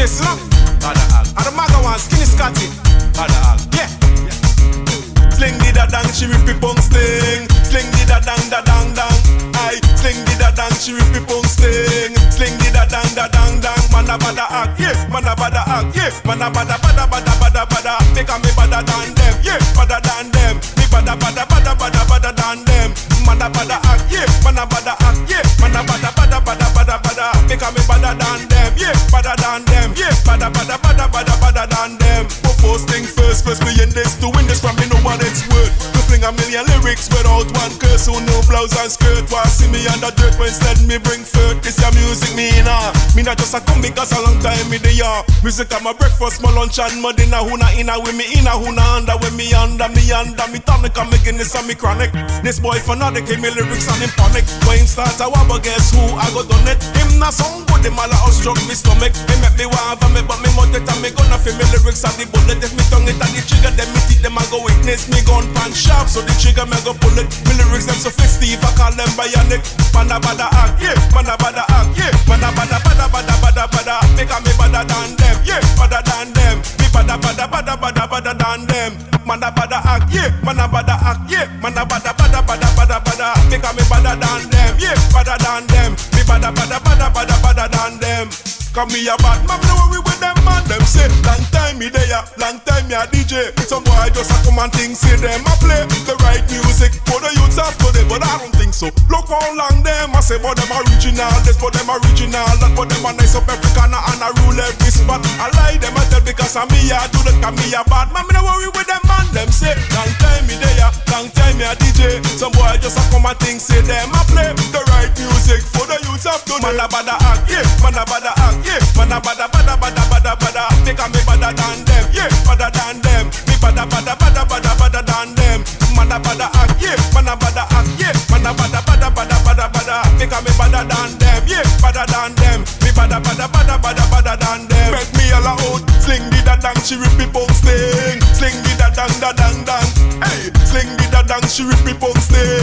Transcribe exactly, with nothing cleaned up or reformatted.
this, you know? And the maga one, Skinny Scotty. Yeah. Sling di da dang, she rip it pong sting. Sling di da dang, da dang dang. Aye, sling di da dang, she rip it pong sting. Sling di da dang, da dang dang. Man a bada act, yeah. Man a bada act, yeah. Man a bada bada bada bada bada. Make a me bada than them, yeah. Bada than them. Me bada bada bada bada bada than them. Man a bada act, yeah. Man a bada act, yeah. Man a bada bada bada bada bada. Make a me bada than them, yeah. Bada than them, yeah. Bada bada bada bada bada than them. But first thing first, first me in this to win this from me know what it's worth. To fling a million lyrics without one curse. Who no blouse and skirt. Why see me under dirt when instead me bring forth. This your music me nah. Me not just a come because a long time me the yard. Music at my breakfast, my lunch and my dinner. Who na inna with me inna, who na under with me under me under me tonic and me Guinness and me chronic. This boy fanatic, he me lyrics and him panic. When him start a wobble, guess who I go done it? Him not sound good, him all a house struck me stomach. He make me want for me, but me mouth it and me gonna feel me lyrics and the bullet. If me tongue it and the trigger, then me teeth them I go witness me gun pan sharp, so the trigger me go pull it. Me lyrics them so festive, I call them bionic. Man a bada act, yeah. Man a bada act, yeah. Man a bada bada bada bada bada. Make a me bada than them, yeah. Bada than them. Me bada bada bada bada bada than them. Man a bada act, yeah. Man a bada act, yeah. Man a bada bada bada bada bada. Make a me bada than them, yeah. Bada than them. Me bada bada bada bada bada than them. Cause me a bad man, no worry with them man. Them say, long time me there, long time me a D J. Some boy just a come and think, say them a play the right music for the youths of today, but I don't think so. Look how long them, I say, but them original. This for them original, that for them a nice up every corner and I rule every spot. I lie them, I tell because I'm me, I do that, cause me a bad man. Me no worry with them man. Them say, long time me there, long time me a D J. Some boy just a come and think, say them a play the right music for the youths of today. Man a bada act, yeah. Man a bada act. Yeah, man a bada bada bada bada bada. Make a me bada than them, yeah, bada than them. Me bada bada bada bada bada than them. Man a bada act, yeah, man a bada act, yeah. Man a bada bada bada bada bada. Make a me bada than them, yeah, bada than them. Me bada bada bada bada bada than them. Make me all out, sling di da dang, she rip me pong sting. Sling di da dang da dang dang. Hey, sling di da dang, she rip me pong sting.